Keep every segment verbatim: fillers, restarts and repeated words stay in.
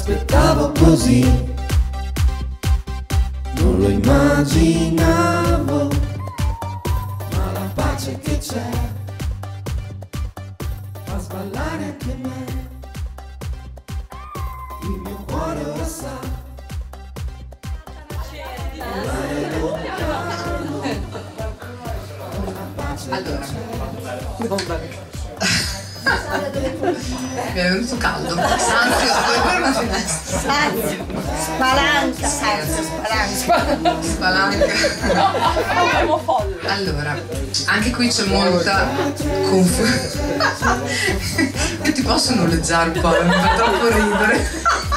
l'aspettavo così, non lo immaginavo, ma la pace che c'è fa sballare anche me. Il mio cuore ora sa allora mi è venuto caldo, Sanzio, dove per una finestra? Sanzio, spalanca, Sanzio, spalanca. Spalanca. Allora, anche qui c'è molta confusione. Io ti posso noleggiare qua, mi fa troppo ridere.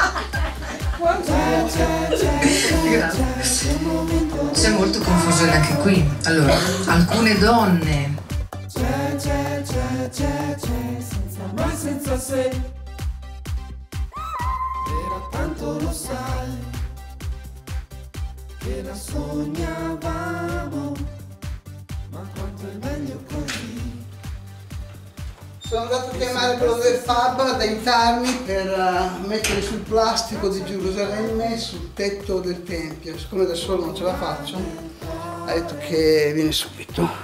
Grazie. C'è molta confusione anche qui. Allora, alcune donne c'è, c'è, c'è, c'è, c'è, senza mai, senza se. Era tanto, lo sai, che la sognavamo, ma quanto è meglio così. Sono andato a chiamare quello del pub ad aiutarmi per uh, mettere sul plastico di Gerusalemme sul tetto del tempio. Siccome da solo non ce la faccio, ha detto che viene subito.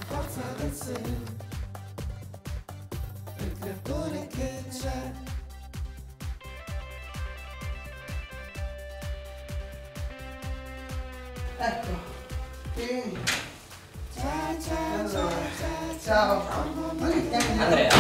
Ecco, quindi. Allora, ciao. Andrea.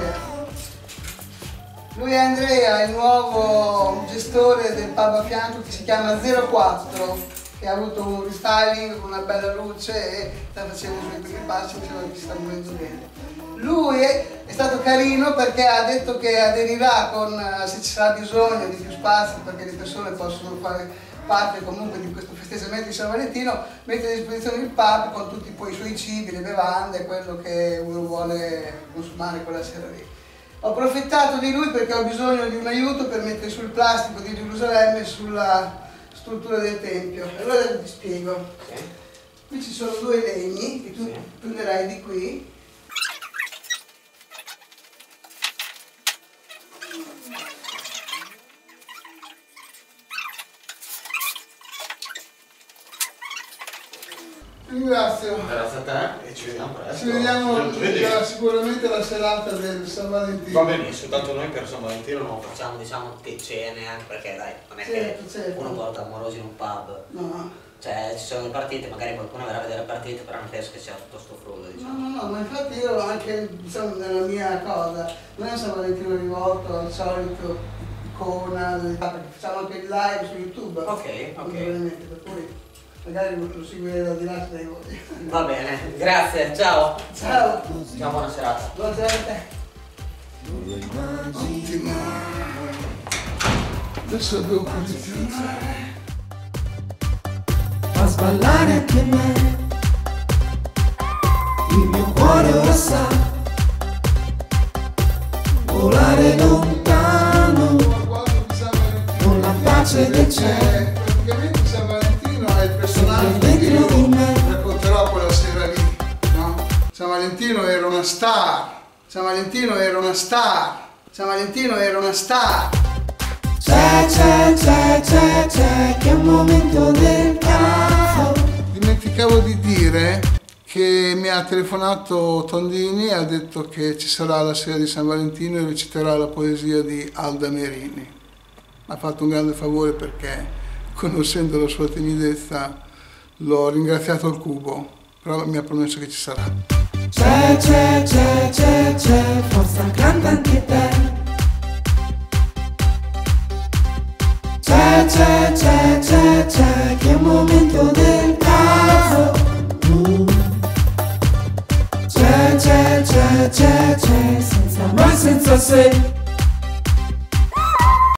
Lui è Andrea, il nuovo gestore del pub a fianco che si chiama zero quattro, che ha avuto un restyling con una bella luce e sta facendo i suoi primi passi, diceva che si sta muovendo bene. Lui è, è stato carino perché ha detto che aderirà con, se ci sarà bisogno di più spazi, perché le persone possono fare parte comunque di questo festeggiamento di San Valentino, mette a disposizione il pub con tutti poi i suoi cibi, le bevande, quello che uno vuole consumare quella sera lì. Ho approfittato di lui perché ho bisogno di un aiuto per mettere sul plastico di Gerusalemme sulla struttura del tempio. Allora ti spiego. Qui ci sono due legni che tu prenderai di qui. Ringrazio. Grazie a te e ci vediamo presto. Ci vediamo sicuramente la serata del San Valentino. Va benissimo, tanto noi per San Valentino non facciamo diciamo che cene, anche perché dai, non è certo, che certo. uno porta amorosi in un pub. No. Cioè ci sono le partite, magari qualcuno verrà a vedere le partite, però non penso che sia tutto sto frullo, diciamo. No, no, no, ma infatti io anche diciamo, nella mia cosa, non è un San Valentino rivolto al solito icona, perché facciamo anche il live su YouTube. Ok, ok. Per cui magari lo seguirei da di là se voi. Va bene, grazie, ciao. Ciao. Ciao, buona serata. Buona serata. Ottimo. Adesso devo posizionare. Fa sballare anche me. Il mio cuore ora sa volare lontano con la pace del cielo. Praticamente San Valentino è il personaggio che io racconterò quella sera lì, no? San Valentino era una star, San Valentino era una star, San Valentino era una star. C'è, c'è, c'è, c'è, c'è, che è un momento del caso. Dimenticavo di dire che mi ha telefonato Tondini e ha detto che ci sarà la sera di San Valentino e reciterà la poesia di Alda Merini. Mi ha fatto un grande favore perché, conoscendo la sua timidezza, l'ho ringraziato al cubo, però mi ha promesso che ci sarà. C'è, c'è, c'è, c'è, c'è, forza canta anche te. C'è, c'è, c'è, c'è, c'è, che è un momento del caso. Uh. C'è, c'è, c'è, c'è, c'è, senza mai, senza se.